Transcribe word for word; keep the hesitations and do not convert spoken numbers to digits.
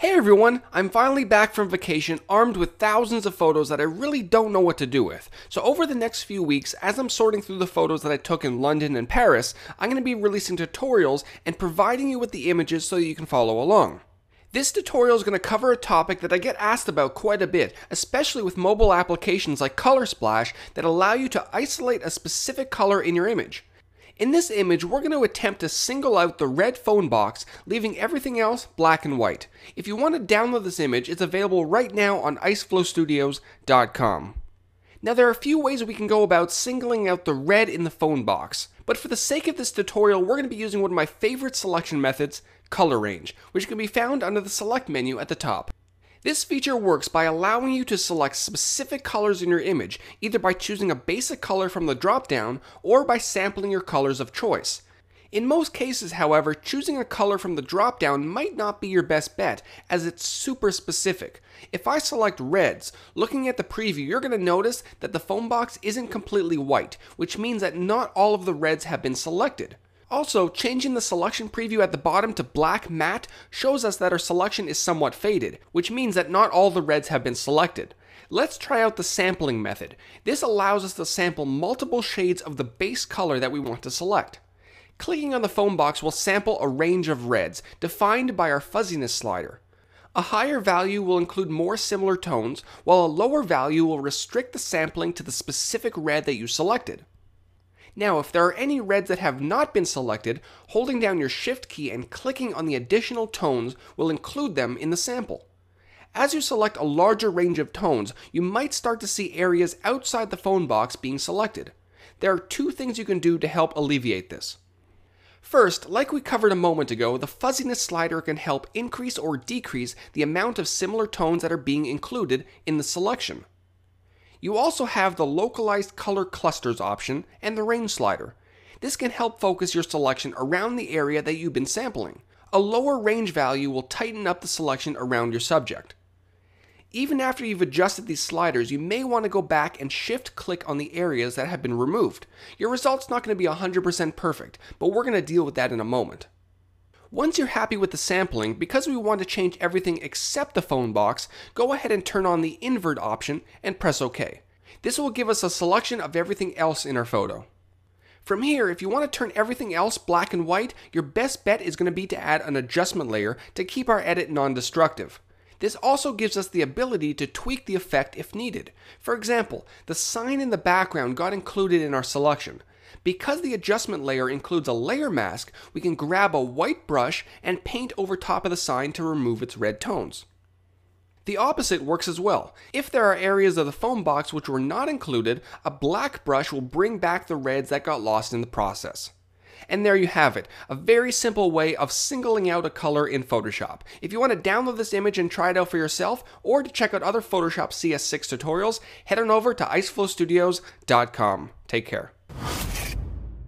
Hey everyone, I'm finally back from vacation armed with thousands of photos that I really don't know what to do with. So over the next few weeks, as I'm sorting through the photos that I took in London and Paris, I'm going to be releasing tutorials and providing you with the images so that you can follow along. This tutorial is going to cover a topic that I get asked about quite a bit, especially with mobile applications like Color Splash that allow you to isolate a specific color in your image. In this image, we're going to attempt to single out the red phone box, leaving everything else black and white. If you want to download this image, it's available right now on ice flow studios dot com. Now there are a few ways we can go about singling out the red in the phone box, but for the sake of this tutorial, we're going to be using one of my favorite selection methods, color range, which can be found under the select menu at the top. This feature works by allowing you to select specific colors in your image, either by choosing a basic color from the drop-down or by sampling your colors of choice. In most cases, however, choosing a color from the drop-down might not be your best bet, as it's super specific. If I select reds, looking at the preview, you're going to notice that the phone box isn't completely white, which means that not all of the reds have been selected. Also, changing the selection preview at the bottom to black matte shows us that our selection is somewhat faded, which means that not all the reds have been selected. Let's try out the sampling method. This allows us to sample multiple shades of the base color that we want to select. Clicking on the phone box will sample a range of reds, defined by our fuzziness slider. A higher value will include more similar tones, while a lower value will restrict the sampling to the specific red that you selected. Now, if there are any reds that have not been selected, holding down your Shift key and clicking on the additional tones will include them in the sample. As you select a larger range of tones, you might start to see areas outside the phone box being selected. There are two things you can do to help alleviate this. First, like we covered a moment ago, the fuzziness slider can help increase or decrease the amount of similar tones that are being included in the selection. You also have the localized color clusters option and the range slider. This can help focus your selection around the area that you've been sampling. A lower range value will tighten up the selection around your subject. Even after you've adjusted these sliders, you may want to go back and shift click on the areas that have been removed. Your result's not going to be one hundred percent perfect, but we're going to deal with that in a moment. Once you're happy with the sampling, because we want to change everything except the phone box, go ahead and turn on the invert option and press OK. This will give us a selection of everything else in our photo. From here, if you want to turn everything else black and white, your best bet is going to be to add an adjustment layer to keep our edit non-destructive. This also gives us the ability to tweak the effect if needed. For example, the sign in the background got included in our selection. Because the adjustment layer includes a layer mask, we can grab a white brush and paint over top of the sign to remove its red tones. The opposite works as well. If there are areas of the phone box which were not included, a black brush will bring back the reds that got lost in the process. And there you have it, a very simple way of singling out a color in Photoshop. If you want to download this image and try it out for yourself, or to check out other Photoshop C S six tutorials, head on over to ice flow studios dot com. Take care.